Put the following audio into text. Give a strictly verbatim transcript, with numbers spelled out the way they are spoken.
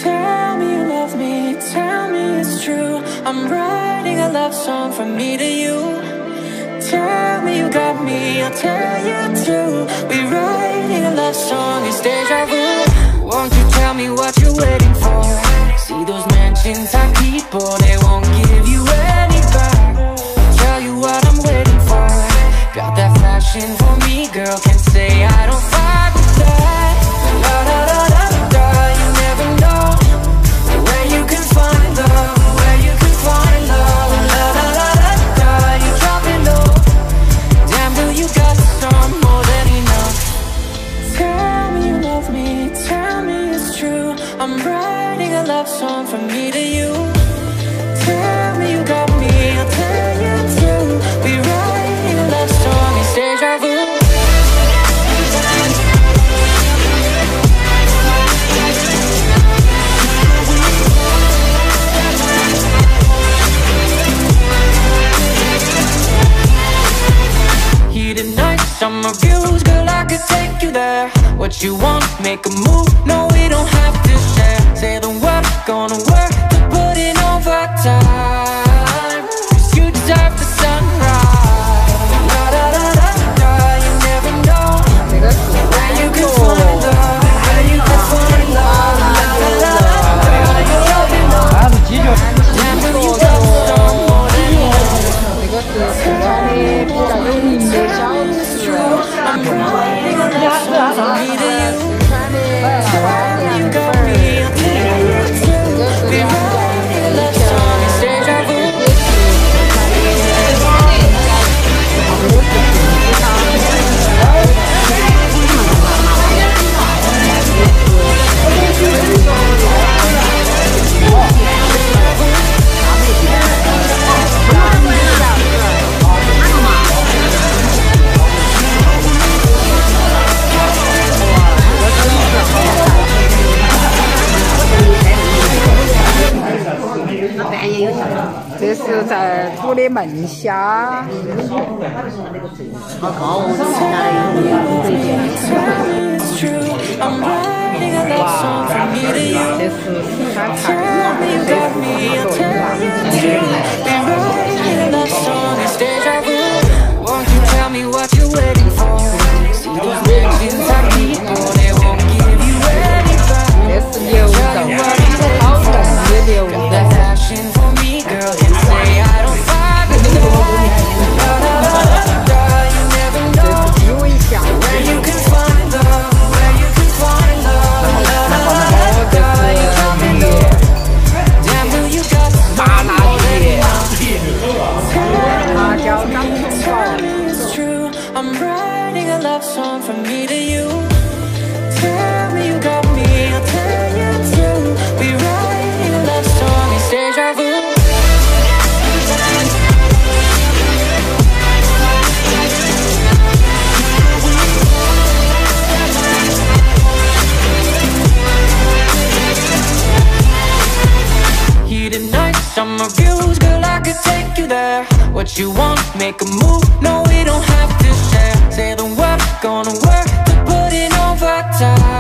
Tell me you love me, tell me it's true. I'm writing a love song from me to you. Tell me you got me, I'll tell you too. We're writing a love song, it's deja vu. Won't you tell me what you're waiting for? See those mansions have people, they won't give you any back. I'll tell you what I'm waiting for. Got that fashion for me, girl, can't say I don't fight with that. La da da da da, you never know where you can find love, where you can find love. La da da da da, you drop it low. Damn, do you got some more than enough? Tell me you love me, tell me it's true. I'm writing a love song from me to you. Tell me you got me, I'll tell you too. We're writing a love song, it's deja vu. Heated nights, summer views, girl, I could take you there. What you want, make a move, no, we don't have to share. Say the word, gonna work to put in overtime. Cause you deserve the sunrise. La da da da da, you never know where you can find love, where you can find love. La da da da da, you never know. Damn, do you got some more than enough? 这个是四川的比较有名的小吃， I'm writing a love song from me to you. 四川的小凉粉儿，这个是凉粉儿，这个是四川的，这是在土的焖虾。这是四川菜，这是牛肉，好嫩的牛肉。 I'm writing a love song from me to you. Tell me you got me, I'll tell you too. We're writing a love song, it's deja vu. Heated nights, summer views, girl, I could take you there. What you want, make a move, no, we don't have to share. Say the word, gonna work to put in overtime.